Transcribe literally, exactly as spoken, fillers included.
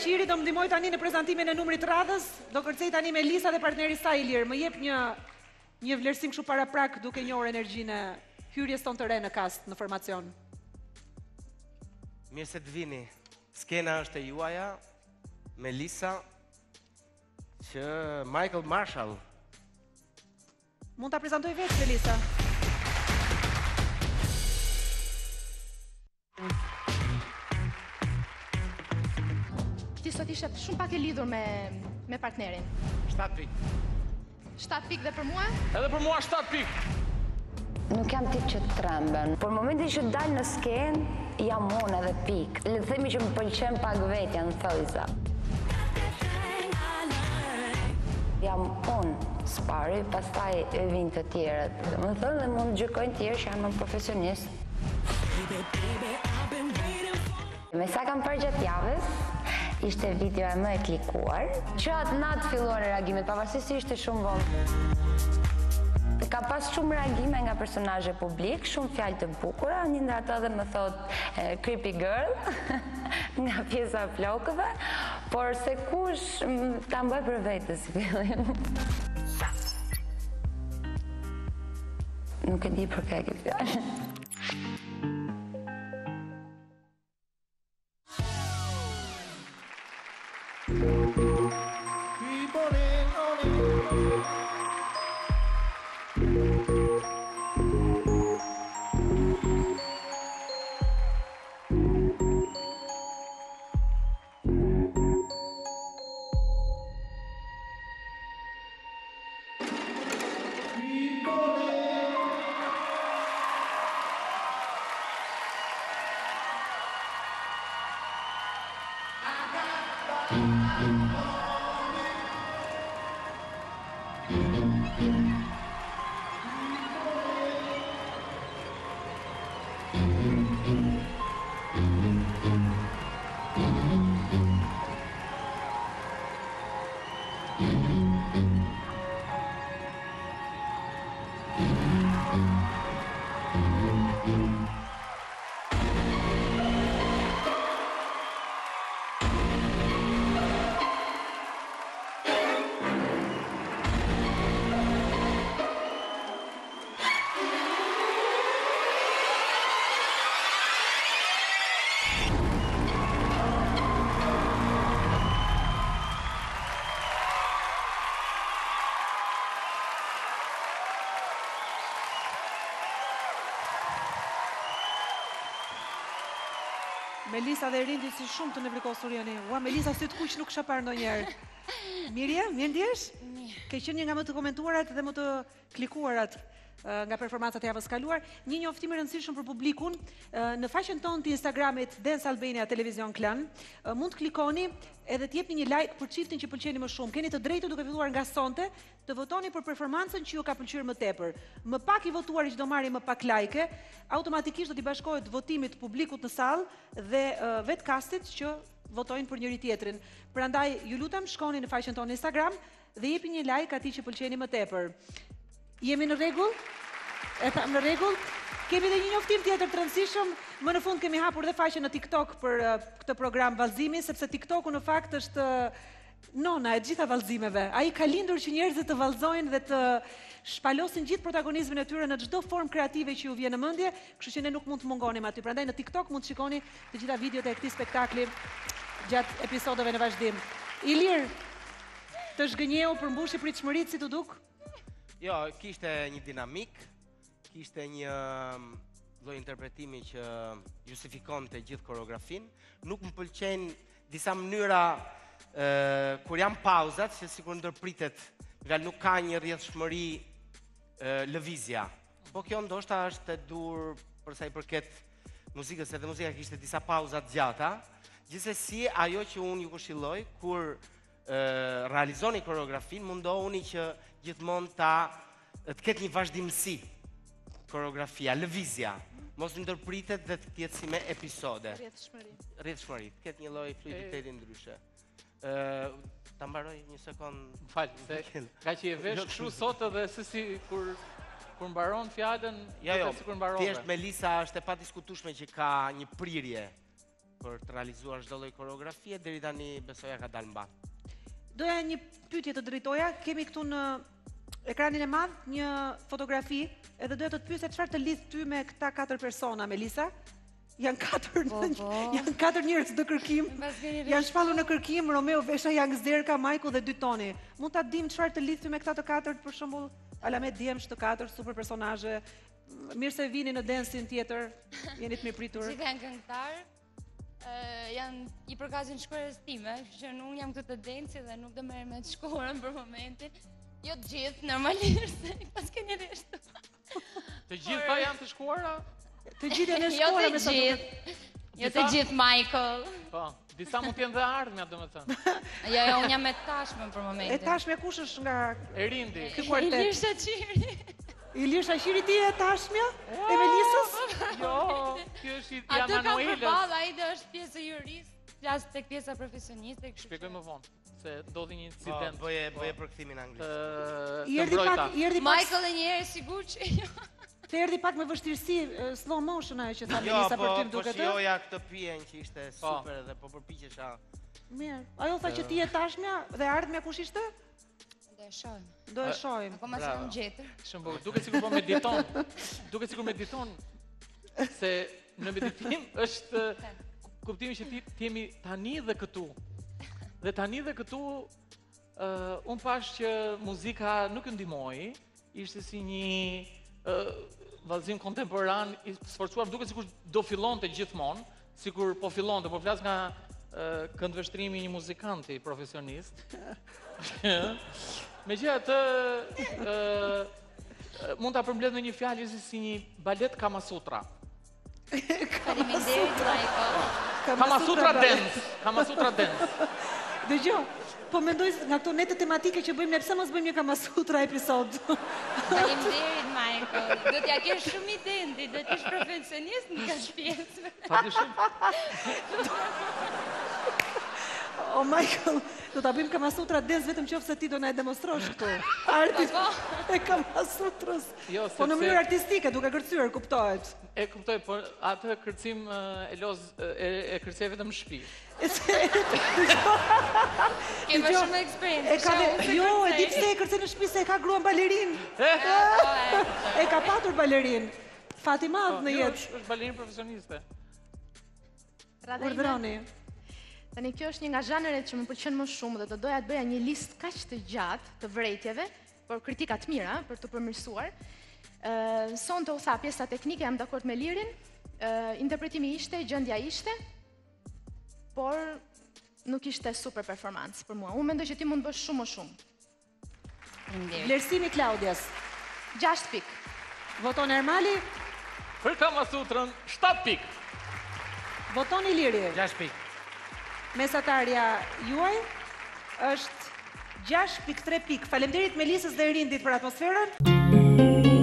Bashiri do më ndihmoj tani në prezantimin e numrit radhës. Do kërcej tani Melisa dhe partneri saj Ilir. Më jep një një vlerësim kështu paraprak duke njohur energjinë e hyrjes tonë të re në kast, në formacion. Mirë se të vini. Skena është e juaja, Melisa, që Michael Marshall. Mund ta prezantoj vetë Melisa. Ti sot ishe shumë pak e lidhur me, me partnerin. shtatë pikë. shtatë pikë dhe për mua? Edhe për mua shtatë pikë. Nuk jam tip që të tremben. Por momentin që dal në skenë, jam unë edhe pikë. Le të themi që më pëlqen pak vetja në thojza. Jam unë, spari, pastaj e vinë të tjerët. Më thënë dhe mund të gjykojnë tjerë që jam në profesionist. Me sa kam parë gjatë javës, ishte video e më e klikuar. Që atë natë filluar e reagimet, pavarësisht se ishte shumë vonë. Ka pas shumë reagime nga personazhe publik, shumë fjalë të bukura, një ndër ato dhe më thot eh, creepy girl nga pjesa e flokëve, por se kush ta mbaj për vetë si fillim. Nuk e di për ka këtë fjalë. Melisa dhe Rindi si shumë të nevërkosur jeni. Ua, Melisa, sy të kuq nuk kisha parë ndonjëherë. Mirje, mirë ndjesh? Ke qenë një nga më të komentuarat dhe më të klikuarat nga performancat e javës kaluar. Një njoftim i rëndësishëm për publikun, në faqen tonë të Instagramit Dance Albania Television Klan, mund të klikoni edhe të jepni një like për çiftin që pëlqeni më shumë. Keni të drejtë duke filluar nga sonte të votoni për performancën që ju ka pëlqyer më tepër. Më pak i votuari që do marrë më pak like, automatikisht do t'i bashkohet votimit publikut në sallë dhe vetë kastit që votojnë për njëri tjetrin. Prandaj ju lutem shkoni në faqen tonë Instagram dhe jepni një like atij që pëlqeni më tepër. Jemi në rregull? E tham në rregull? Kemi dhe një njoftim tjetër të rëndësishëm. Më në fund kemi hapur dhe faqen në TikTok për uh, këtë program vallëzimi, sepse TikToku në fakt është uh, nona e gjitha vallëzimeve. Ai ka lindur që njerëzit të vallëzojnë dhe të shpalosin gjithë protagonizmin e tyre në çdo formë kreative që ju vjen në mendje, kështu që ne nuk mund të mungonim aty. Prandaj në TikTok mund të shikoni të gjitha videot e këtij spektakli gjatë episodeve në vazhdim. Ilir, të zhgënjeu përmbushi pritshmëritë si të duk? Jo, kishte një dinamik, kishte një lloj interpretimi që justifikonte gjithë koreografin. Nuk më pëlqejnë disa mënyra e, kur janë pauzat, që sikur ndërpritet, nga nuk ka një rrjedhshmëri lëvizja. Po kjo ndoshta është e dur për sa i përket muzikës, edhe muzika kishte disa pauza të gjata. Gjithsesi, ajo që unë ju këshilloj kur e, realizoni koreografin, mundohuni që gjithmonë ta të ketë një vazhdimësi koreografia, lëvizja, mos ndërpritet dhe të jetë si me episode. Rrjedhshmëri. Rrjedhshmëri, të ketë një lloj fluiditeti ndryshe. Ë, ta mbaroj një sekond. Fal, se ka që e vesh kështu sot edhe se si kur kur mbaron fjalën, jo, jo, sikur mbaron. Thjesht Melisa është e padiskutueshme që ka një prirje për të realizuar çdo lloj koreografie, deri tani besoja ka dalë mba. Doja një pyetje të drejtoja, kemi këtu në ekranin e madh një fotografi, edhe doja të të pyesja çfarë të lidh ty me këta katër persona, Melisa? Janë katër, Po, po. janë katër njerëz në kërkim. Mbas keni Janë shpallur në kërkim Romeo Vesha, Young Zerka, Michael dhe dy Toni. Mund ta dim çfarë të lidh ty me këta të katërt, për shembull, Alamet Diemsh të katër super personazhe. Mirë se vini në densin tjetër, jeni të mirëpritur. Gjithë janë këngëtar, ë, janë i përkasin shkruarës time, kështu që unë jam këtu të densi dhe nuk do merrem me të shkruarën për momentin. Jo të gjithë, normalisht, pas keni reshtu. Të gjithë ta janë të shkuara? Të gjithë janë në Jo shkolla të me sa duket. gjithë. Jo të gjithë, Michael. Po, disa mund t'jenë dhe ardhmja, domethënë. Jo, jo, unë jam me tashmën për E momentin. tashme kush është nga Erindi. ky kuartet? Ilir Shaqiri. Ilir Shaqiri ti e tashmja? E Melisës? Jo, kjo është i Atë kam Emanuelës. përballë, ai do është pjesë e jurist, flas tek pjesa profesioniste, kështu. Shpjegoj më vonë, se ndodhi një Po, incident. bëje bëje përkthimin Të, anglisht. I të erdhi mbrojta. pak, i erdhi pak, Michael e një herë sigur që jo. të erdhi pak me vështirësi, e, slow motion ajo që tha Jo, Melisa po, për ty më po duket ë? shijoja këtë pijen që ishte Po. super dhe po përpiqesha. Mirë. Ajo tha që ti e tashmja dhe ardhmja kush ishte? Do e shohim. Do e shohim. Akoma se Bravo. kam gjetur. Shembull, duke sikur po mediton. Duke sikur mediton se në meditim është kuptimi që ti ti jemi tani dhe këtu. Dhe tani dhe këtu uh, un pash që muzika nuk ju ndihmoi, ishte si një uh, vallëzim kontemporan i sforcuar, duke sikur do fillonte gjithmonë, sikur po fillonte, po flas nga uh, këndvështrimi i një muzikanti profesionist. Megjithatë, ë mund ta përmbledh me një fjalë si, si një balet Kama Sutra. Faleminderit, Michael. Kama Sutra dance, Kama Sutra dance. Dëgjoj, po mendoj nga këto nete tematike që bëjmë ne, pse mos bëjmë një Kamasutra episod? Faleminderit, Michael. Do t'ja kesh shumë identi, do t'jesh profesionist në këtë pjesë. Padyshim. O Michael, do ta bëjmë Kamasutra dance vetëm qoftë se ti do na e demonstrosh këtu. Artit e Kamasutrës. Jo, Po në sepse- mënyrë artistike, duke kërcyer, kuptohet. E kuptoj, por atë kërcim uh, e loz e, e kërcej vetëm në shtëpi. E se- Ke më Dëgjoj, shumë eksperiencë. E ka shoh, dhe, unë se jo, e kërcej. di pse e kërcen në shtëpi se e ka gruan balerin. Po, e. E ka patur balerin. Fati madh në Jo, jetë. është, është balerinë profesioniste. Radha ime, Urdhroni. Tani kjo është një nga zhanret që më pëlqen më shumë dhe do doja të bëja një listë kaq të gjatë të vrejtjeve, por kritika të mira për të përmirësuar. Ë sonte u tha pjesa teknike, jam dakord me Lirin. Ë interpretimi ishte, gjendja ishte, por nuk ishte super performancë për mua. Unë mendoj që ti mund të bësh shumë më shumë. Faleminderit. Vlerësimi Klaudias. gjashtë pik. Voton Ermali, Për Kama Sutrën, shtatë pikë. voton Iliri. gjashtë pikë. Mesatarja juaj është gjashtë pikë tre pikë. Faleminderit Melisës dhe Erindit për atmosferën.